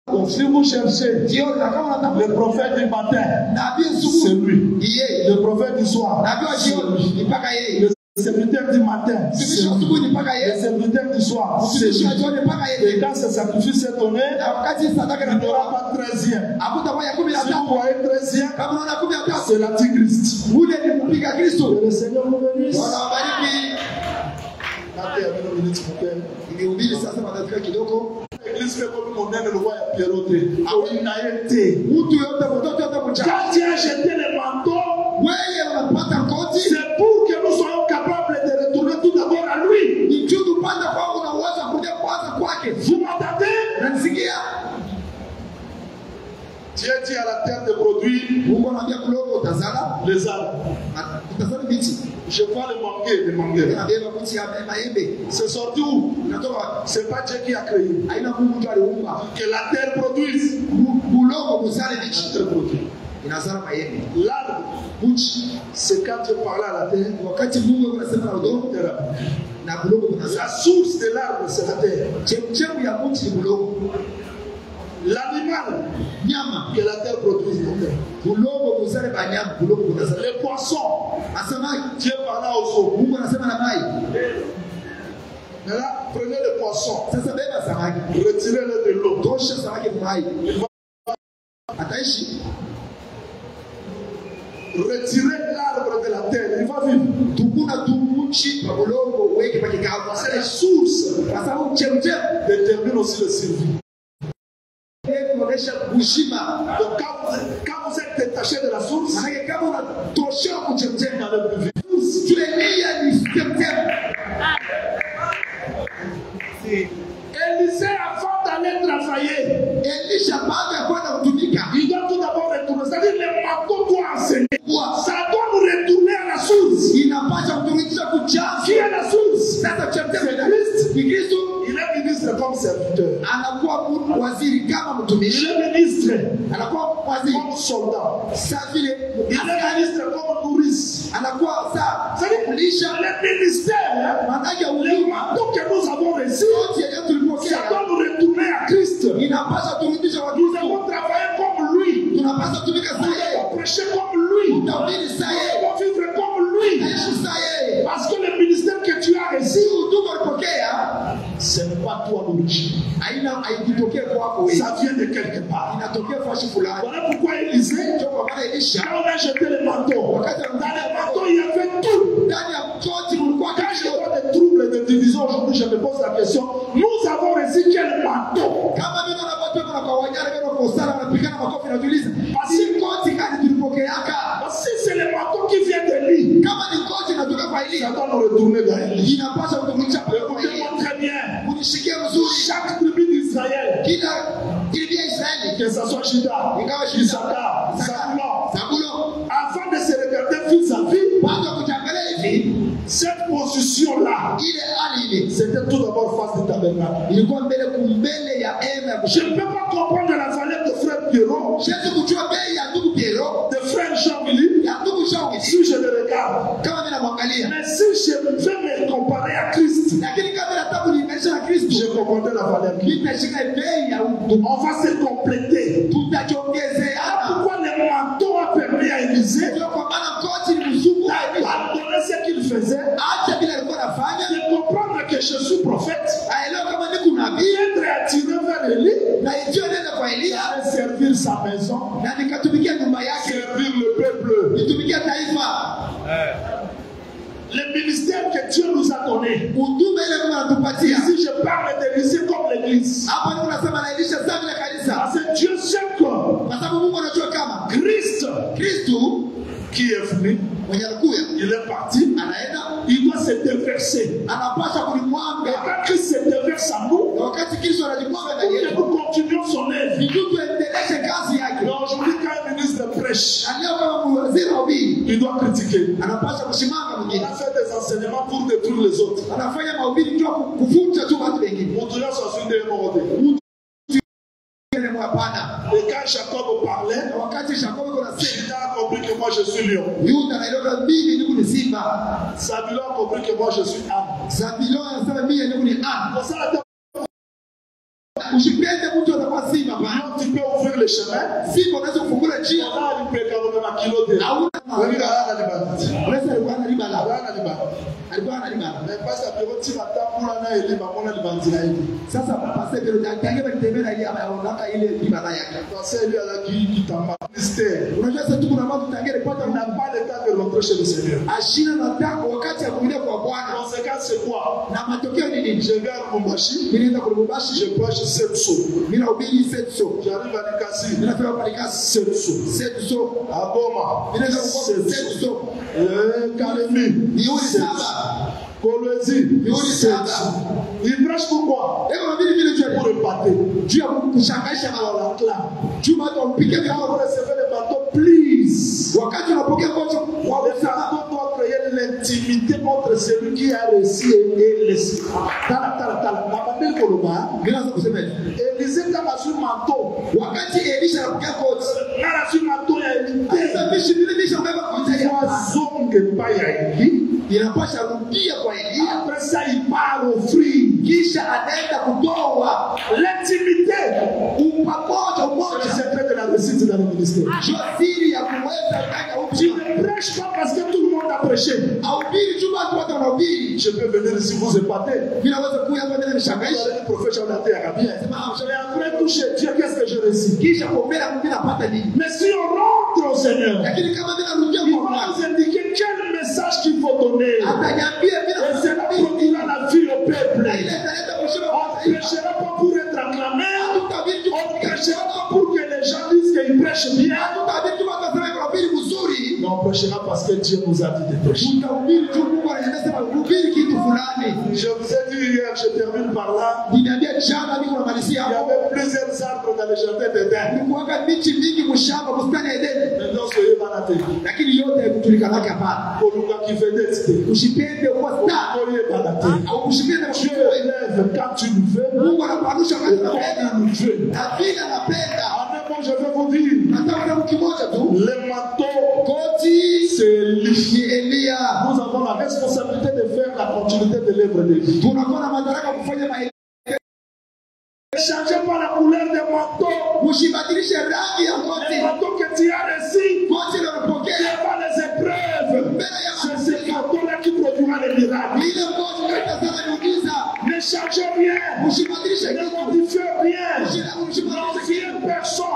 Donc si vous cherchez le prophète du matin, c'est lui. Le prophèt du soir, c'est lui. Le serviteur du matin, c'est lui. Le serviteur du soir, c'est lui. Et quand ce sacrifice est donné, il n'y aura pas 13e. Si vous voyez 13e, c'est l'antichrist. Que le Seigneur vous bénisse. L'église fait comme mon aime le roi Pierroté. Quand Dieu a jeté les manteaux, c'est pour que nous soyons capables de retourner tout d'abord à lui. Vous m'entendez? Dieu dit à la terre de produire les arbres. Je vois le manguer, c'est sorti où? C'est pas Dieu qui a créé. Que la terre produise. La terre produit. L'arbre, c'est quand tu parles à la terre. La source de l'arbre, c'est la terre. L'animal que la terre produit. Les poissons. Dieu parla aux eaux. Maintenant, prenez les poissons. Retirez-les de l'eau. Retirez l'arbre de la terre. Il va vivre. C'est la source. Détermine aussi le survie. Donc quand vous êtes détaché de la source, tu es lié du septième. Élysée, avant d'aller travailler, il doit tout d'abord retourner. C'est-à-dire le manteau doit enseigner. Ça doit nous retourner à la source. Qui est la source? C'est Christ. Il est ministre comme serviteur. Il est ministre comme soldat. Il est ministre comme nourrice. C'est-à-dire le ministère, le manteau que nous avons reçu, ça doit nous retourner à Christ. Nous avons travaillé comme lui. Nous avons prêché comme lui. Nous avons vivre comme lui. Parce que le ministère que tu as reçu, ce n'est pas toi l'origine. Ça vient de quelque part. Voilà pourquoi Élysée, quand on a jeté le manteau, dans le manteau il y avait tout. Quand je vois des troubles de division aujourd'hui, je me pose la question, nous avons reçu quel manteau? Si c'est le manteau qui vient de lui, ça doit nous retourner vers lui. Écoutez-moi très bien. Chaque tribu d'Israël, que ce soit Juda, Issachar, Zabulon, avant de se regarder vis à vis, cette position-là, c'était tout d'abord face du tabernacle. Je ne peux pas comprendre la valeur de frère Pierrot, de frère Jean-Willy, si je le regarde. Mais si je veux me comparer à Christ, je comprends la valeur. On va se compléter. Pourquoi le manteau a permis à Élysée de pardonner ce qu'il faisait, de comprendre que je suis prophète, être attiré vers Élie, servir sa maison, servir le peuple. Le ministère que Dieu nous a donné. Ici, je parle de l'Élysée comme l'église. Parce que Dieu sait que Christ, qui est venu, il est parti, il doit se déverser. Et quand Christ se déverse à nous, pour que nous continuions son œuvre. Mais aujourd'hui, quand un ministre prêche, il doit critiquer. On a fait des enseignements pour détruire les autres. Et quand Jacob parlait, Judas a compris que moi je suis lion. Zabulon a compris que moi je suis âne. le chemin, si on a ce fougu la chia, on a une pécamment à kiloter. Mais pas ça peut être ma table pour la naïe, ma mona de bandinaï. Ça va passer que le dernier va te mettre à on a caillé les bibalaya. C'est lui à la qui t'a mystère. On a fait tout le monde qui n'a pas le temps de rentrer chez le Seigneur. À Chine, on a au cas où il y a pour boire. Conséquence, c'est quoi? Je vais à Mumbashi, je prêche 7 sauts. J'arrive à Nikasi, 7 sauts. 7 sauts. À Goma, 7 sauts. Kalemi, 7 sauts. Kolwezi, il prêche pourquoi? Pour épater. Dieu a beaucoup de chacun dans la clame. Tu m'as donc piqué quand vous recevez le bateau, please. Wakati unapoke kocho, le bateau doit créer l'intimité entre celui qui a réussi et laissé. Tala. Mabandel Koloba, Élysée dans la sur manteau. Wakati Élysée a piqué kocho, dans la sur manteau, il n'a pas charudia kwa Elia. Après ça, il part offrir. Kisha anaenda kutoa l'intimité. C'est le secret de la réussite dans le ministère. Tu ne prêches pas parce que tout le monde a prêché. Je peux venir ici vous épater. Le prophète Jonathan a bien. Mais après toucher Dieu, qu'est-ce que je réussis? Mais si on rentre au Seigneur, il va nous indiquer quel message qu'il faut donner. Et c'est là qu'on dira la vie au peuple. On ne prêchera pas pour être acclamé. On ne prêchera pas pour que les gens disent qu'ils prêchent bien. Mais on prêchera parce que Dieu nous a dit de prêcher. Je vous ai dit hier, je termine par là. Il y avait plusieurs arbres dans le jardin d'Éden. Maintenant, soyez balatés. Qui vedette. Dieu élève quand tu le veux. Ou quand il le veut. En je vais vous dire. Le manteau, c'est Élie. Nous avons la responsabilité de faire la continuité de l'œuvre de vie. Ne changez pas la couleur des manteaux. Les manteaux que tu as reçus, tu n'as pas les épreuves. C'est ce manteau-là qui produira les miracles. Ne changez rien. Ne modifiez rien. N'enfiez personne.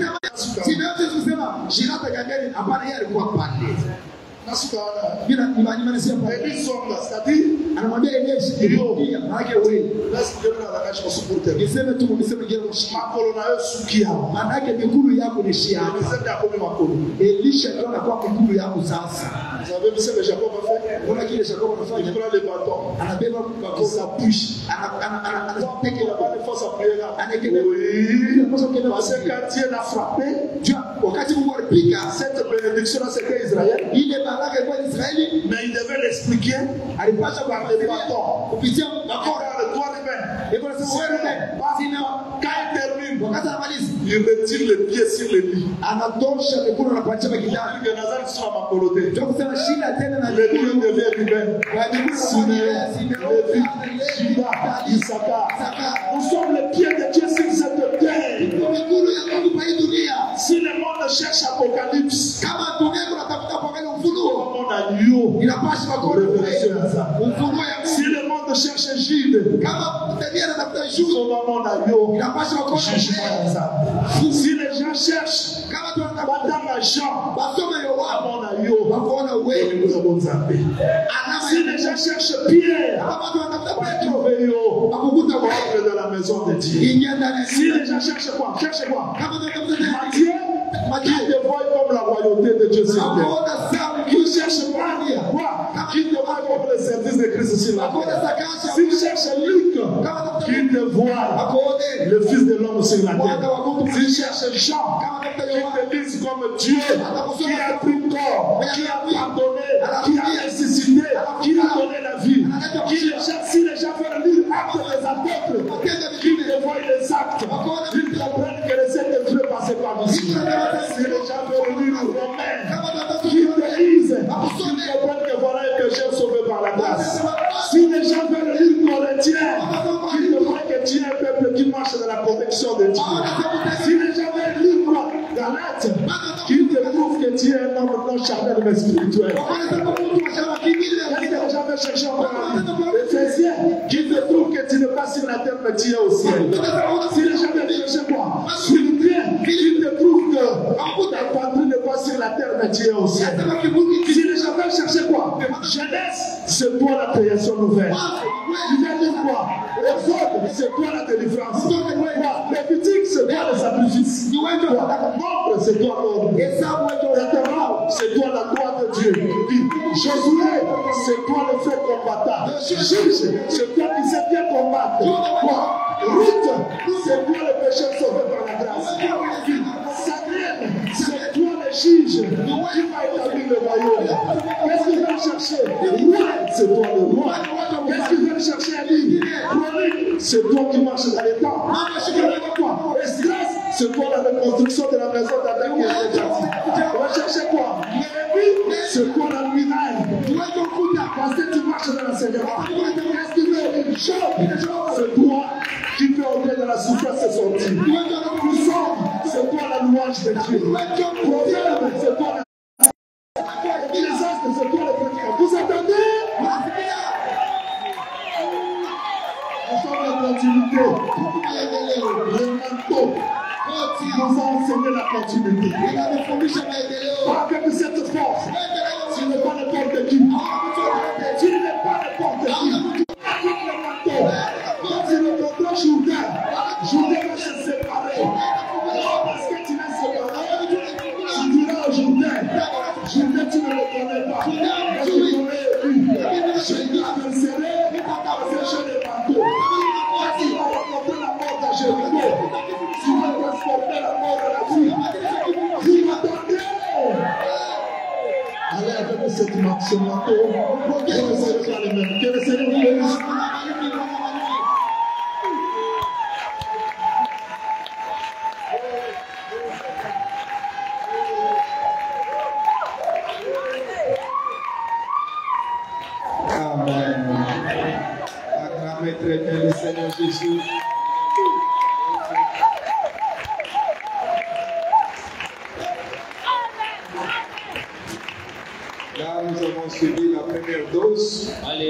Cette bénédiction-là, c'était Israël. Mais il devait l'expliquer par les bâtons. D'accord, le doigt quand il termine, il retire les pieds sur le lit. Le lit devient Ruben, Siméon, Lévi, Juda, Issachar. Nous sommes les pieds de Dieu sur cette terre. Si le monde cherche Apocalypse, si le monde cherche Gide, si les gens cherchent Madame Jean, si les gens cherchent Pierre, de la maison de Dieu. Si les gens cherchent quoi? Cherchez quoi? Matthieu, qui te voit comme la royauté de Dieu sur terre. Qui cherche quoi? Qui te voit comme le service de Christ sur la terre. S'il cherche Luc, qui te voit le Fils de l'homme sur la terre. S'il cherche Jean, qui te dise comme Dieu, qui a pris corps, qui a pardonné, qui a ressuscité, qui a donné la vie. Si les gens veulent lire Actes des apôtres, qui te voient les actes, ils comprennent que les sept œuvres passaient par ici. Si les gens veulent lire Romains, qui te lisent, ils comprennent que voilà un pécheur sauvé par la grâce. Si les gens veulent lire Corinthiens, qui te voient que tu es un peuple qui marche dans la protection de Dieu. Si les gens veulent lire tu es un homme non charnel mais spirituel? Est-ce que tu as jamais cherché encore Éphésiens, qui te trouve que tu n'es pas sur la terre mais tu es au ciel? Si tu n'as jamais cherché quoi? Philippiens, qui te trouve que ta patrie n'est pas sur la terre mais tu es au ciel? Si tu n'as jamais cherché quoi? Jeunesse, c'est toi la création nouvelle. Tu viens dire quoi? Exode, c'est toi la délivrance. Lévitique, c'est toi le sacrifice. Nombre, c'est toi l'ordre. Éternel, c'est toi la gloire de Dieu. Josué, c'est toi le fait combattant. Juge, c'est toi qui sais bien combattre. Ruth, c'est toi le péché sauvé par la grâce. Samuel, c'est toi le juge qui va établir le royaume. Qu'est-ce que tu viens chercher? Roi, c'est toi le roi. Qu'est-ce que tu viens chercher à lui? Chronique, c'est toi qui marches dans les temps. Esdras, c'est toi la reconstruction de la maison d'Adam qui est déjà dit. On va chercher quoi? Néhémie, c'est toi la luminaire. Parce que tu marches dans l'enseignement. Qu'est-ce que tu veux? Job, c'est toi qui fait entrer dans la souffrance et sortir. Puissant, c'est toi la louange de Dieu. Prophète, c'est toi la Ecclésiaste, c'est toi le prédicateur. Vous entendez? Nous sommes la continuité. Le manteau nous a enseigné la continuité. Pas avec cette force. Tu n'es pas n'importe qui. Tu n'es pas n'importe qui. Avec le manteau. Quand tu rencontres Jourdain va se séparer. Parce que tu l'as séparé, tu diras à Jourdain, tu ne le connais pas. Parce que tu connais lui. Je dois te serrer, sécher les manteaux. Quand tu vas rencontrer la mort à Jéricho, tu vas transporter la mort à la vie. Vous m'attendez? Allez avec ce manteau. Que le Seigneur soit le même. Que le Seigneur vous bénisse. Amen. Acclamez très bien le Seigneur Jésus. Là, nous avons suivi la première dose.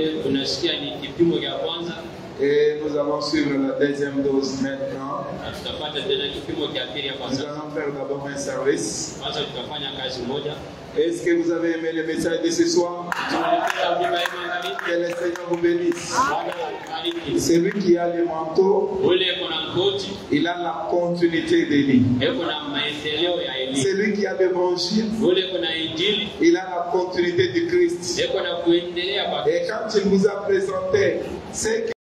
Et nous allons suivre la deuxième dose maintenant. Nous allons faire d'abord un service. Est-ce que vous avez aimé le message de ce soir? Que le Seigneur vous bénisse. Celui qui a le manteau, il a la continuité de lui. Celui qui a l'évangile, il a la continuité du Christ. Et quand il vous a présenté ce